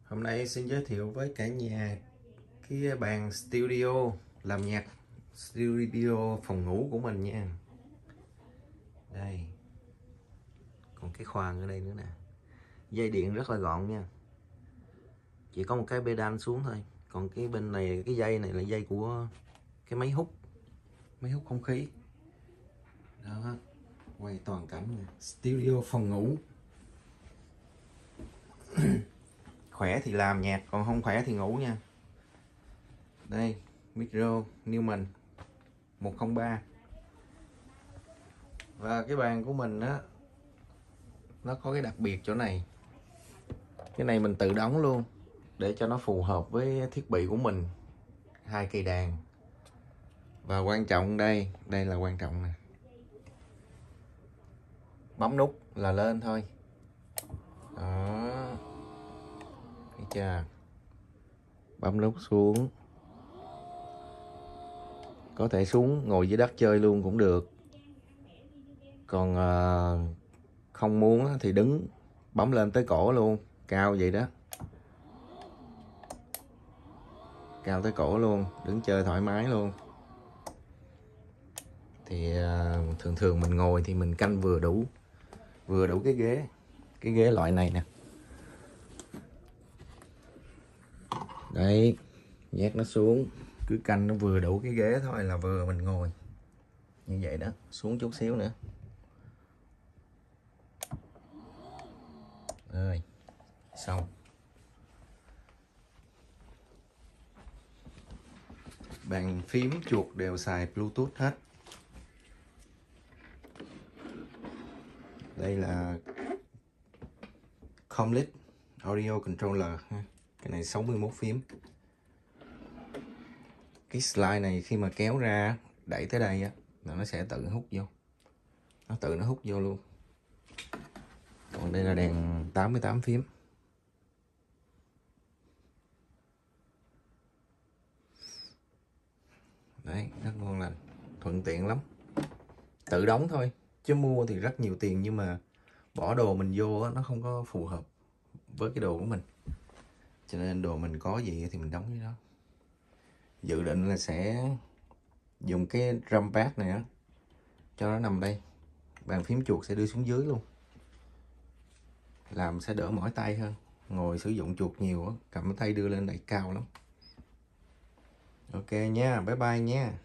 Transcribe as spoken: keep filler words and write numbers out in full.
Hôm nay xin giới thiệu với cả nhà cái bàn studio làm nhạc, studio phòng ngủ của mình nha. Đây, còn cái khoang ở đây nữa nè. Dây điện rất là gọn nha, chỉ có một cái pedal xuống thôi. Còn cái bên này, cái dây này là dây của cái máy hút, máy hút không khí. Đó, quay toàn cảnh nè. Studio phòng ngủ. Khỏe thì làm nhạc, còn không khỏe thì ngủ nha. Đây, micro Neumann một không ba. Và cái bàn của mình á, nó có cái đặc biệt chỗ này. Cái này mình tự đóng luôn để cho nó phù hợp với thiết bị của mình. Hai cây đàn. Và quan trọng đây, đây là quan trọng nè. Bấm nút là lên thôi. Đó. Thấy chưa? Bấm nút xuống. Có thể xuống ngồi dưới đất chơi luôn cũng được. Còn uh, không muốn thì đứng bấm lên tới cổ luôn, cao vậy đó, cao tới cổ luôn, đứng chơi thoải mái luôn. Thì uh, thường thường mình ngồi thì mình canh vừa đủ, vừa đủ cái ghế, cái ghế loại này nè. Đấy, nhét nó xuống, cứ canh nó vừa đủ cái ghế thôi là vừa mình ngồi như vậy đó. Xuống chút xíu nữa. Rồi, xong. Bàn phím chuột đều xài Bluetooth hết. Đây là Comlit Audio Controller. Cái này sáu mươi mốt phím. Cái slide này khi mà kéo ra, đẩy tới đây á, là nó sẽ tự hút vô. Nó tự nó hút vô luôn. Còn đây là đèn tám mươi tám phím. Đấy, rất ngon lành, thuận tiện lắm. Tự đóng thôi, chứ mua thì rất nhiều tiền, nhưng mà bỏ đồ mình vô á, nó không có phù hợp với cái đồ của mình. Cho nên đồ mình có gì thì mình đóng cái đó. Dự định là sẽ dùng cái drum pad này á, cho nó nằm đây. Bàn phím chuột sẽ đưa xuống dưới luôn, làm sẽ đỡ mỏi tay hơn. Ngồi sử dụng chuột nhiều á, cầm cái tay đưa lên đẩy cao lắm. Ok nha, bye bye nha.